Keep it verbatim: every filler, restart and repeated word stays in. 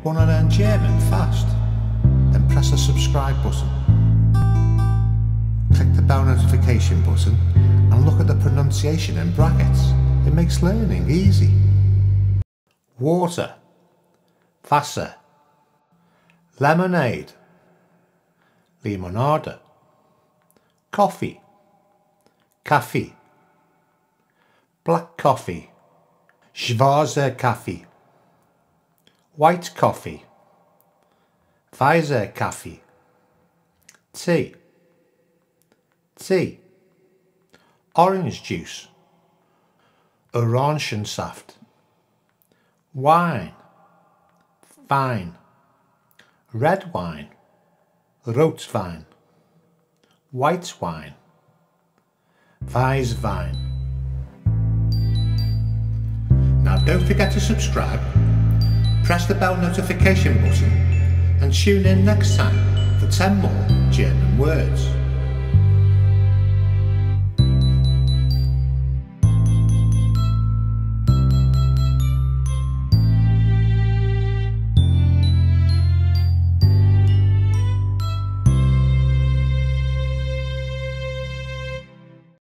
Want to learn German fast? Then press the subscribe button. Click the bell notification button and look at the pronunciation in brackets. It makes learning easy. Water, Wasser. Lemonade, Limonade. Coffee, Kaffee. Black coffee, Schwarzer Kaffee. White coffee, Weißer Kaffee. Tea, tea. Orange juice, Orangensaft. Wine, Wein. Red wine, Rotwein. White wine, Weißwein. Now don't forget to subscribe, press the bell notification button and tune in next time for ten more German words.